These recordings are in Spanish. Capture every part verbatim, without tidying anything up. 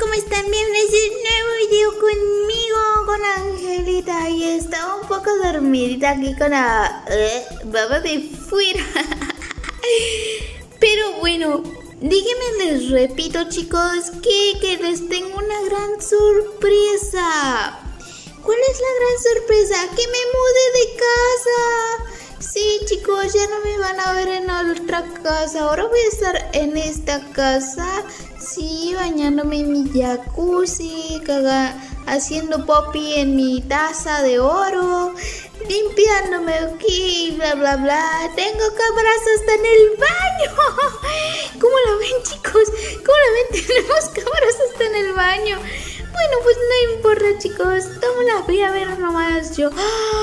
¿cómo están? Bienvenidos a un nuevo video conmigo, con Angelita. Y estaba un poco dormidita aquí con la eh, baba de fuera. Pero bueno, díganme, les repito, chicos, que, que les tengo una gran sorpresa. ¿Cuál es la gran sorpresa? ¡Que me mude de casa! Sí, chicos, ya no me van a ver en otra casa. Ahora voy a estar en esta casa. Sí, bañándome en mi jacuzzi, caga, haciendo popi en mi taza de oro, limpiándome aquí, bla, bla, bla. Tengo cámaras hasta en el baño. ¿Cómo la ven, chicos? ¿Cómo la ven? Tenemos cámaras hasta en el baño. Bueno, pues no importa, chicos. ¿Cómo la voy a ver nomás yo?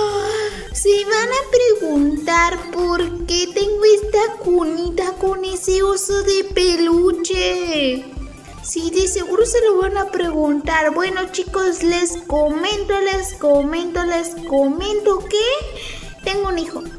Se van a preguntar por qué tengo esta cunita con ese oso de peluche. Sí, de seguro se lo van a preguntar. Bueno, chicos, les comento, les comento, les comento que tengo un hijo. No,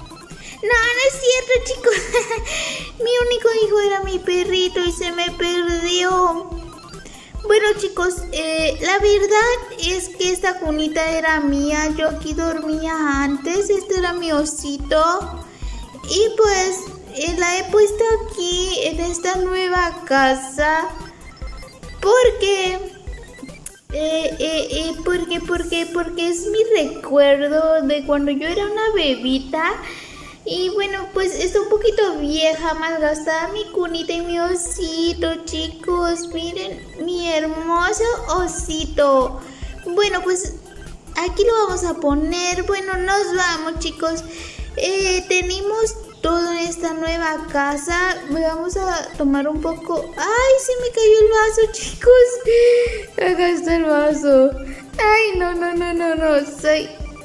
no es cierto, chicos. Mi único hijo era mi perrito y se me perdió. Bueno, chicos, eh, la verdad es que esta cunita era mía. Yo aquí dormía antes. Este era mi osito. Y pues eh, la he puesto aquí en esta nueva casa. Porque, eh, eh, eh, porque, porque, porque es mi recuerdo de cuando yo era una bebita. Y bueno, pues está un poquito vieja, malgastada mi cunita y mi osito, chicos. Miren, mi hermoso osito. Bueno, pues aquí lo vamos a poner. Bueno, nos vamos, chicos. Eh, tenemos todo en esta nueva casa. Vamos a tomar un poco. ¡Ay, se me cayó el vaso, chicos! Acá está el vaso. ¡Ay, no, no, no, no, no! Soy...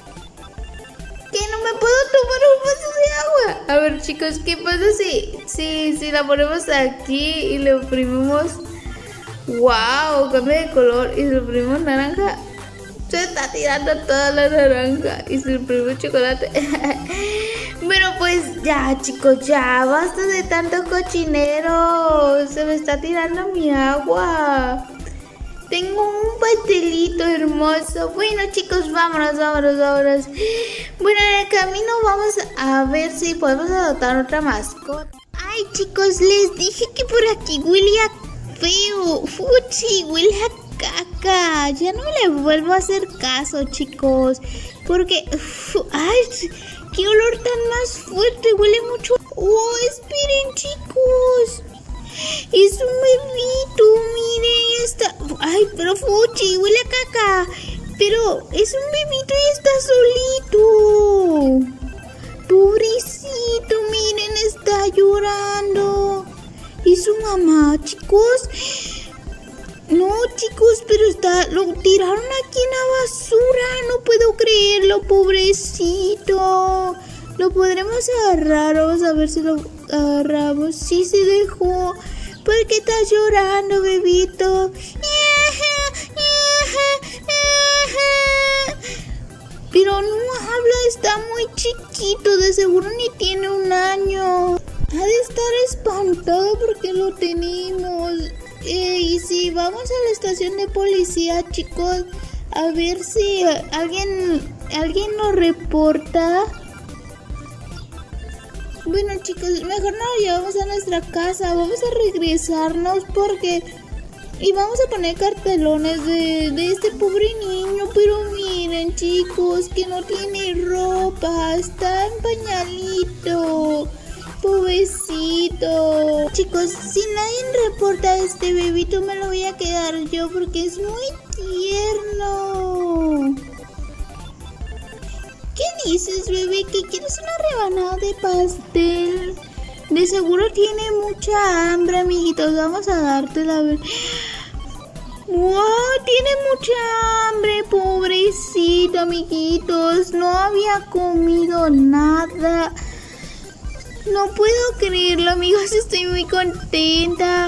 que no me puedo tomar un vaso de agua. A ver, chicos, ¿qué pasa si, si, si la ponemos aquí y le oprimimos? ¡Wow! Cambia de color y le oprimimos naranja. Se está tirando toda la naranja y se le oprimimos chocolate. Bueno, pues ya, chicos, ya basta de tanto cochinero. Se me está tirando mi agua. Tengo un pastelito hermoso. Bueno, chicos, vámonos, vámonos, vámonos. Bueno, en el camino vamos a ver si podemos adoptar otra mascota. Ay, chicos, les dije que por aquí huele a feo. Fuchi, huele a caca. Ya no le vuelvo a hacer caso, chicos. Porque, uf, ay, qué olor tan más fuerte. Huele mucho. Oh, esperen, chicos. Es un bebito, miren, está... Ay, pero Fuchi, huele a caca. Pero es un bebito y está solito. Pobrecito, miren, está llorando. ¿Y su mamá, chicos? No, chicos, pero está... Lo tiraron aquí en la basura. No puedo creerlo, pobrecito. Lo podremos agarrar. Vamos a ver si lo agarramos. Sí, se dejó. ¿Por qué estás llorando, bebito? Pero no habla, está muy chiquito. De seguro ni tiene un año. Ha de estar espantado porque lo tenemos. Eh, y si vamos a la estación de policía, chicos, a ver si alguien, alguien nos reporta. Bueno, chicos, mejor no lo llevamos a nuestra casa. Vamos a regresarnos porque... Y vamos a poner cartelones de, de este pobre niño. Pero miren, chicos, que no tiene ropa. Está en pañalito. Pobrecito. Chicos, si nadie reporta a este bebito, me lo voy a quedar yo porque es muy tierno. ¿Qué dices, bebé? ¿Que quieres una rebanada de pastel? De seguro tiene mucha hambre, amiguitos. Vamos a dártela a ver. ¡Wow! Tiene mucha hambre, pobrecito, amiguitos. No había comido nada. No puedo creerlo, amigos. Estoy muy contenta.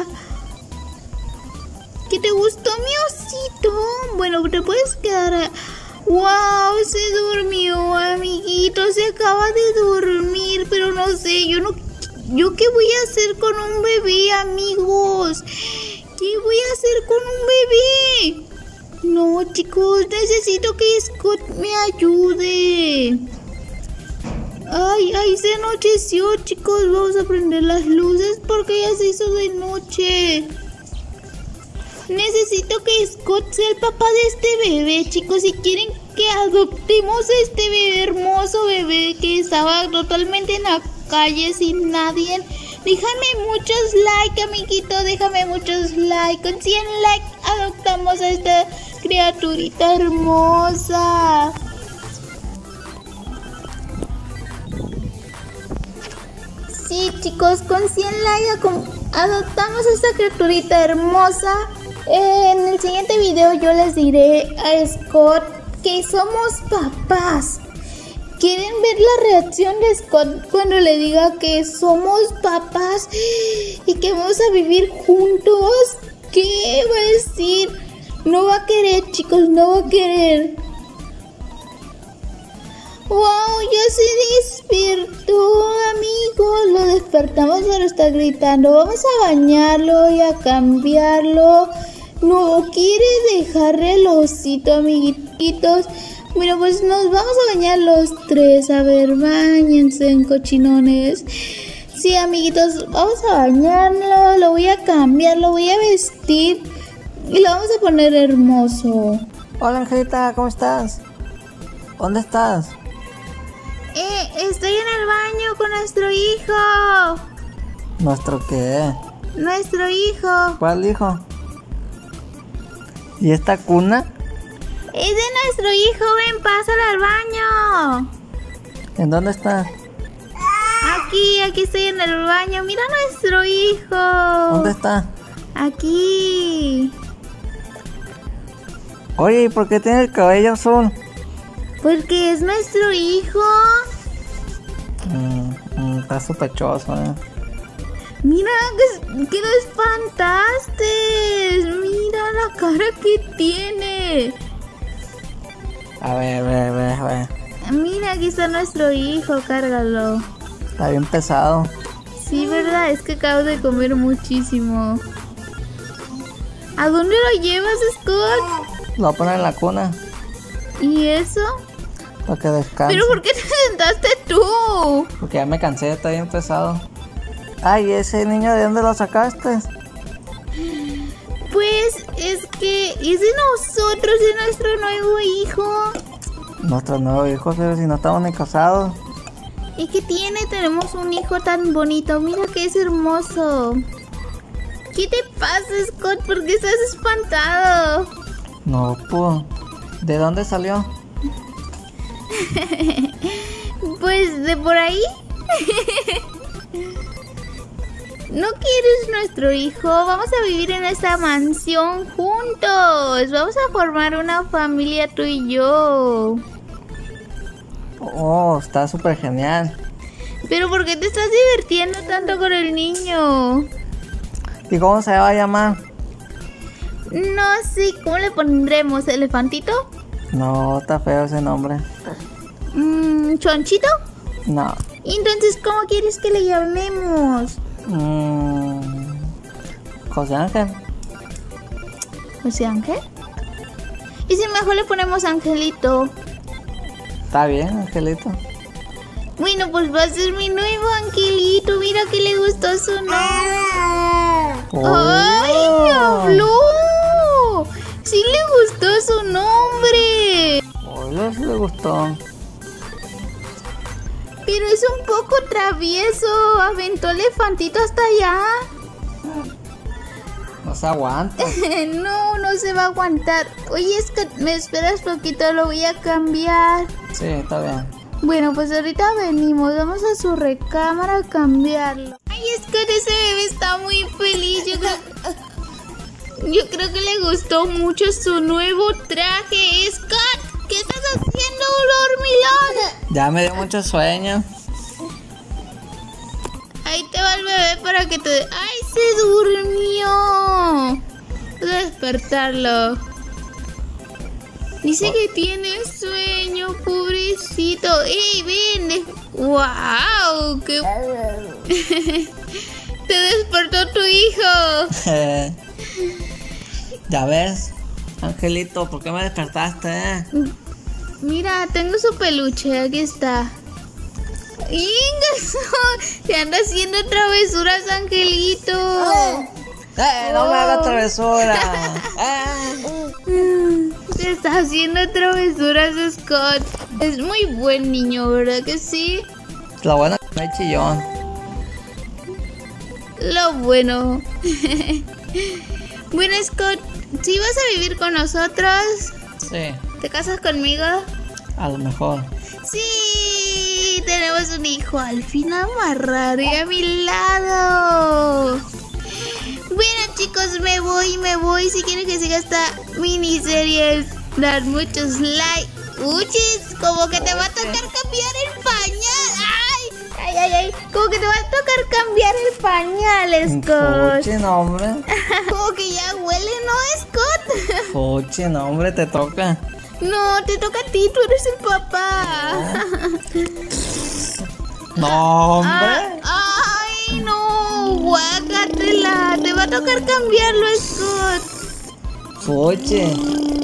¿Qué te gustó mi osito? Bueno, te puedes quedar... A... ¡Wow! Se durmió, amiguito. Se acaba de dormir. Pero no sé, yo no... ¿Yo qué voy a hacer con un bebé, amigos? ¿Qué voy a hacer con un bebé? No, chicos, necesito que Scott me ayude. Ay, ay, se anocheció, chicos. Vamos a prender las luces porque ya se hizo de noche. Necesito que Scott sea el papá de este bebé, chicos. Si quieren que adoptemos a este bebé, hermoso bebé que estaba totalmente en la calle sin nadie, déjame muchos likes, amiguito. Déjame muchos likes. Con cien likes adoptamos a esta criaturita hermosa. Sí, chicos, con cien likes adoptamos a esta criaturita hermosa. En el siguiente video yo les diré a Scott que somos papás. ¿Quieren ver la reacción de Scott cuando le diga que somos papás y que vamos a vivir juntos? ¿Qué va a decir? No va a querer, chicos, no va a querer. ¡Wow! Ya se despertó, amigos. Lo despertamos, pero está gritando. Vamos a bañarlo y a cambiarlo. No quiere dejarle el osito, amiguitos. Bueno, pues nos vamos a bañar los tres. A ver, bañense en cochinones. Sí, amiguitos, vamos a bañarlo. Lo voy a cambiar, lo voy a vestir y lo vamos a poner hermoso. Hola, Angelita, ¿cómo estás? ¿Dónde estás? Eh, estoy en el baño con nuestro hijo. ¿Nuestro qué? Nuestro hijo. ¿Cuál hijo? ¿Y esta cuna? Es de nuestro hijo, ven, pásale al baño. ¿En dónde está? Aquí, aquí estoy en el baño. Mira a nuestro hijo. ¿Dónde está? Aquí. Oye, ¿y por qué tiene el cabello azul? Porque es nuestro hijo. Mm, mm, está sospechoso, ¿eh? Mira, que, que lo espantaste. Mira la cara que tiene. A ver, a ver, a ver, a ver. Mira, aquí está nuestro hijo, cárgalo. Está bien pesado. Sí, verdad, es que acabo de comer muchísimo. ¿A dónde lo llevas, Scott? Lo voy a poner en la cuna. ¿Y eso? Para que descanse. ¿Pero por qué te sentaste tú? Porque ya me cansé, está bien pesado. Ay, ¿ese niño de dónde lo sacaste? Pues es que es de nosotros, es nuestro nuevo hijo. Nuestro nuevo hijo, pero si no estamos ni casados. ¿Y qué tiene? Tenemos un hijo tan bonito. Mira que es hermoso. ¿Qué te pasa, Scott? ¿Por qué estás espantado? No, pues. ¿De dónde salió? Pues de por ahí. ¿No quieres nuestro hijo? Vamos a vivir en esta mansión juntos. Vamos a formar una familia tú y yo. Oh, está súper genial. ¿Pero por qué te estás divirtiendo tanto con el niño? ¿Y cómo se va a llamar? No sé, ¿cómo le pondremos? ¿Elefantito? No, está feo ese nombre. Mm, ¿Chonchito? No. Entonces, ¿cómo quieres que le llamemos? Mm, José Ángel. ¿José Ángel? ¿Y si mejor le ponemos Angelito? Está bien, Angelito. Bueno, pues va a ser mi nuevo Angelito. Mira que le gustó su nombre. Oh. ¡Ay, habló! Sí le gustó su nombre. Oye, sí le gustó. Pero es un poco travieso. Aventó elefantito hasta allá. No se aguanta. No, no se va a aguantar. Oye, es que me esperas poquito, lo voy a cambiar. Sí, está bien. Bueno, pues ahorita venimos. Vamos a su recámara a cambiarlo. Ay, es que ese bebé está muy feliz. Yo creo, yo creo que le gustó mucho su nuevo traje. Scott, ¿qué estás haciendo, dormilón? Ya me dio mucho sueño. Ahí te va el bebé para que te... ¡Ay, se durmió! Voy a despertarlo. Dice que tiene sueño, pobrecito. ¡Ey, ven! ¡Wow! ¡Qué... Te despertó tu hijo! Ya ves, Angelito, ¿por qué me despertaste, eh? Mira, tengo su peluche, aquí está. ¡Ingaso! Se anda haciendo travesuras, Angelito. ¡Eh, no oh. me hagas travesura! eh. Se está haciendo travesuras, Scott. Es muy buen niño, ¿verdad que sí? La buena que no hay chillón. Lo bueno. Bueno, Scott, si vas a vivir con nosotros, Sí, ¿te casas conmigo? a lo mejor. Sí, tenemos un hijo. Al fin amarraré a mi lado. Bueno, chicos, me voy, me voy. Si quieren que siga esta miniserie, dar muchos likes. Uchis, como que te va a tocar cambiar el pañal. ¡Ay! ¡Ay, ay, ay! Como que te va a tocar cambiar el pañal, Scott. Fuchi, no, hombre. Como que ya huele, ¿no, Scott? Fuchi, no, hombre, te toca. No, te toca a ti, tú eres el papá. No, hombre. Ah, ¡ay, no! Guácatela. Te va a tocar cambiarlo, Scott. Fuchi.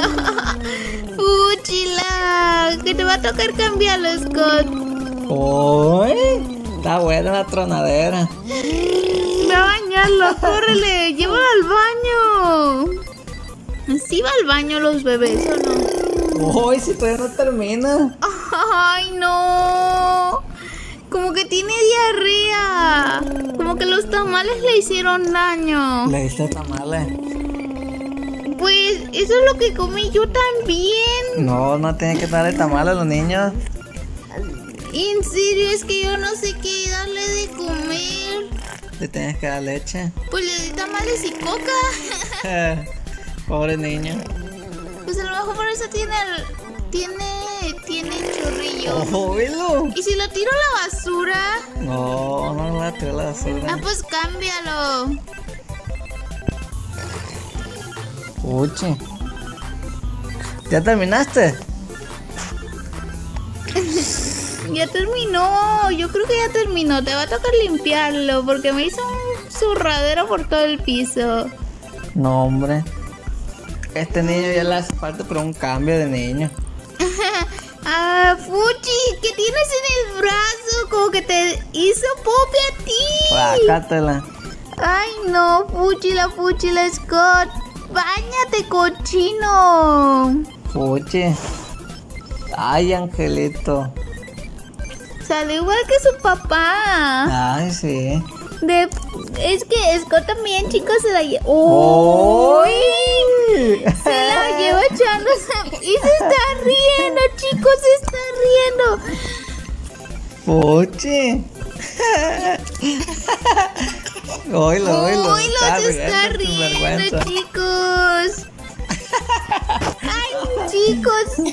Fuchila. Que te va a tocar cambiarlo, Scott. Uy, está buena la tronadera. Ve a bañarlo, córrele. Llévalo al baño. ¿Sí va al baño los bebés o no? Uy, si todavía no termina. ¡Ay, no! Como que tiene diarrea. Como que los tamales le hicieron daño. Le diste tamales. Pues eso es lo que comí yo también. No, no tiene que darle tamales a los niños. En serio, es que yo no sé qué darle de comer. Le tienes que dar leche. Pues le di tamales y coca. Pobre niño. Pues a lo mejor por eso tiene el- tiene tiene chorrillo. Oílo. ¿Y si lo tiro a la basura? No, no lo va a tirar a la basura. Ah, pues cámbialo. Fuchi. ¿Ya terminaste? Ya terminó, yo creo que ya terminó. Te va a tocar limpiarlo porque me hizo un zurradero por todo el piso. No, hombre. Este niño ya le hace falta pero un cambio de niño. Ah, Fuchi, ¿qué tienes en el brazo? Como que te hizo popi a ti. Sácatela. Ay, no, Fuchi, la Fuchi, la Scott. Báñate, cochino. Fuchi. Ay, Angelito. Sale igual que su papá. Ay, sí. De, es que Scott también, chicos, se la lleva. ¡Uy! Se la lleva echándose. Y se está riendo, chicos, se está riendo. Fuchi. Oílo, oílo. Uy, lo se está riendo, chicos. Ay, chicos.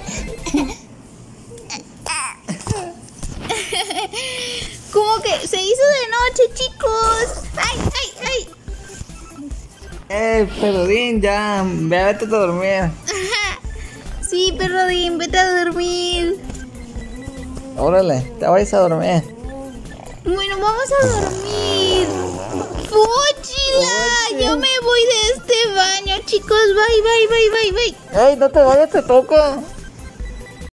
Como que se hizo de noche, chicos. Ay, ay, ay. ¡Ey, Peludín! Ya, ve a vete a dormir. Sí, perrodín, vete a dormir. Órale, te vais a dormir. Bueno, vamos a dormir. ¡Fuchila! Fuchi. Yo me voy de este baño, chicos. Bye, bye, bye, bye, bye. ¡Ey, no te vayas, te toca!